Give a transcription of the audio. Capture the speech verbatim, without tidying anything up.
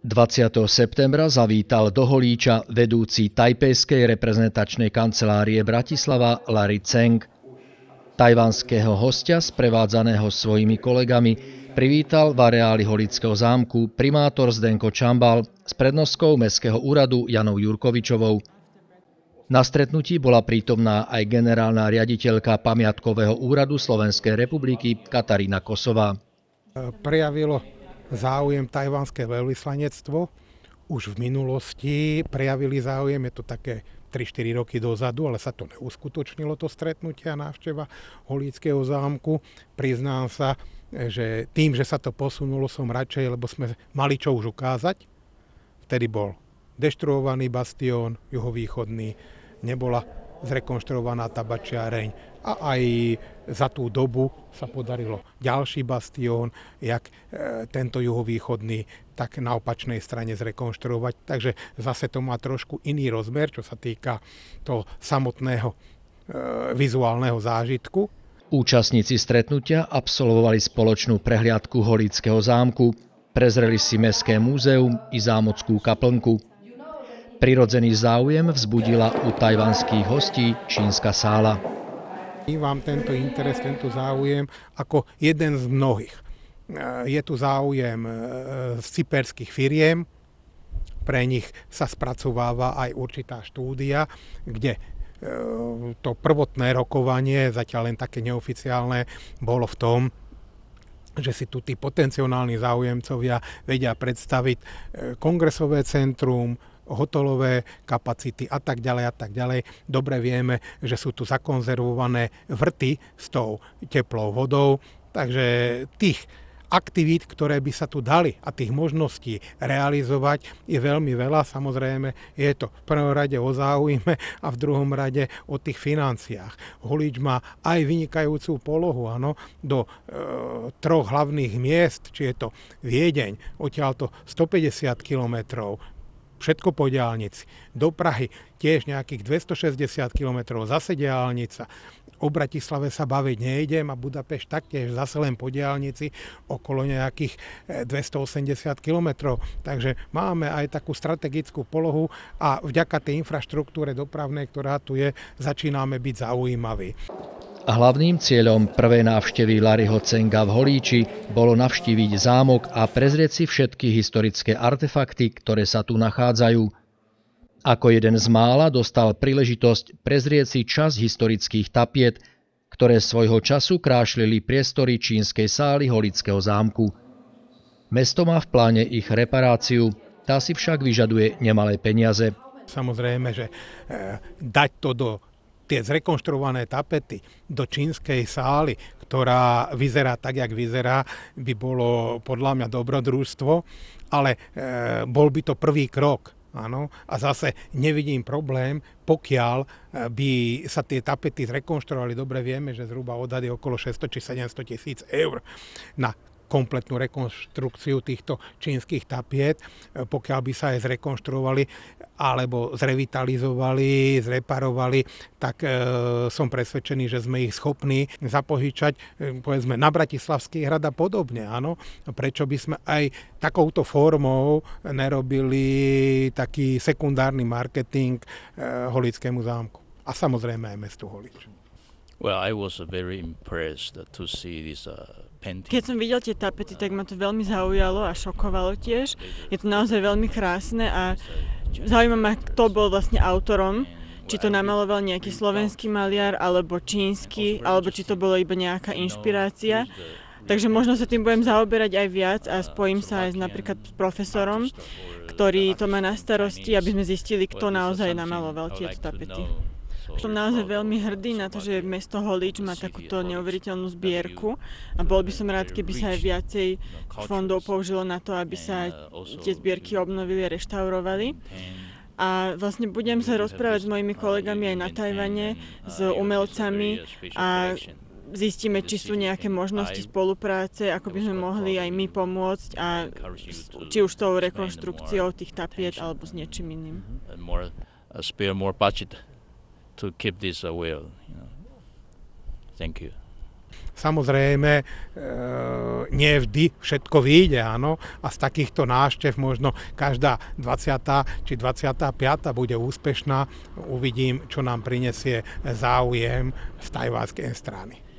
dvadsiateho septembra zavítal do Holíča vedúci tajpejskej reprezentačnej kancelárie Bratislava Larry Zheng. Tajvanského hostia, sprevádzaného svojimi kolegami, privítal v areáli Holického zámku primátor Zdenko Čambal s prednostkou Mestského úradu Janou Jurkovičovou. Na stretnutí bola prítomná aj generálna riaditeľka Pamiatkového úradu Slovenskej republiky Katarína Kosová. Prejavilo záujem tajvanské veľvyslanectvo. Už v minulosti prejavili záujem, je to také tri štyri roky dozadu, ale sa to neuskutočnilo, to stretnutie a návšteva Holického zámku. Priznám sa, že tým, že sa to posunulo, som radšej, lebo sme mali čo už ukázať. Vtedy bol deštruovaný bastión juhovýchodný, nebola zrekonštruovaná tabačiareň a aj za tú dobu sa podarilo ďalší bastión, jak e, tento juhovýchodný, tak na opačnej strane zrekonštruovať. Takže zase to má trošku iný rozmer, čo sa týka toho samotného e, vizuálneho zážitku. Účastníci stretnutia absolvovali spoločnú prehliadku Holického zámku, prezreli si Mestské múzeum i zámockú kaplnku. Prirodzený záujem vzbudila u tajvanských hostí čínska sála. Vnímam tento interes, tento záujem ako jeden z mnohých. Je tu záujem z cyperských firiem, pre nich sa spracováva aj určitá štúdia, kde to prvotné rokovanie, zatiaľ len také neoficiálne, bolo v tom, že si tu tí potenciálni záujemcovia vedia predstaviť kongresové centrum, hotelové kapacity a tak ďalej a tak ďalej. Dobre vieme, že sú tu zakonzervované vrty s tou teplou vodou, takže tých aktivít, ktoré by sa tu dali a tých možností realizovať je veľmi veľa. Samozrejme je to v prvom rade o záujme a v druhom rade o tých financiách. Holíč má aj vynikajúcu polohu, áno, do e, troch hlavných miest, či je to Viedeň, odtiaľto stopäťdesiat kilometrov, všetko po diaľnici. Do Prahy tiež nejakých dvestošesťdesiat kilometrov, zase diaľnica. O Bratislave sa baviť nejdem a Budapešť taktiež zase len po diaľnici okolo nejakých dvestoosemdesiat kilometrov. Takže máme aj takú strategickú polohu a vďaka tej infraštruktúre dopravnej, ktorá tu je, začíname byť zaujímaví. Hlavným cieľom prvej návštevy Larryho Zhenga v Holíči bolo navštíviť zámok a prezrieť si všetky historické artefakty, ktoré sa tu nachádzajú. Ako jeden z mála dostal príležitosť prezrieť si časť historických tapiet, ktoré svojho času krášlili priestory čínskej sály Holického zámku. Mesto má v pláne ich reparáciu, tá si však vyžaduje nemalé peniaze. Samozrejme, že e, dať to do tie zrekonštruované tapety do čínskej sály, ktorá vyzerá tak, jak vyzerá, by bolo podľa mňa dobrodružstvo, ale e, bol by to prvý krok. Áno, a zase nevidím problém, pokiaľ by sa tie tapety zrekonštruovali. Dobre vieme, že zhruba odhady okolo šesťsto či sedemsto tisíc eur na kompletnú rekonštrukciu týchto čínskych tapiet, pokiaľ by sa aj zrekonštruovali alebo zrevitalizovali, zreparovali, tak e, som presvedčený, že sme ich schopní zapožičať, e, povedzme, na Bratislavský hrad a podobne. Áno? Prečo by sme aj takouto formou nerobili taký sekundárny marketing e, Holickému zámku a samozrejme aj mestu Holíč. Well, I was very impressed to see this uh... Keď som videl tie tapety, tak ma to veľmi zaujalo a šokovalo tiež. Je to naozaj veľmi krásne a zaujíma ma, kto bol vlastne autorom. Či to namaloval nejaký slovenský maliar, alebo čínsky, alebo či to bolo iba nejaká inšpirácia. Takže možno sa tým budem zaoberať aj viac a spojím sa aj napríklad s profesorom, ktorý to má na starosti, aby sme zistili, kto naozaj namaloval tieto tapety. Som naozaj veľmi hrdý na to, že mesto Holíč má takúto neuveriteľnú zbierku a bol by som rád, keby sa aj viacej fondov použilo na to, aby sa tie zbierky obnovili a reštaurovali. A vlastne budem sa rozprávať s mojimi kolegami aj na Tajvane, s umelcami a zistíme, či sú nejaké možnosti spolupráce, ako by sme mohli aj my pomôcť, a či už tou rekonštrukciou tých tapiet alebo s niečím iným. To keep this well, you know. Thank you. Samozrejme, e, nie vždy všetko vyjde, áno, a z takýchto návštev možno každá dvadsiata či dvadsiata piata bude úspešná. Uvidím, čo nám prinesie záujem z tajvanskej strany.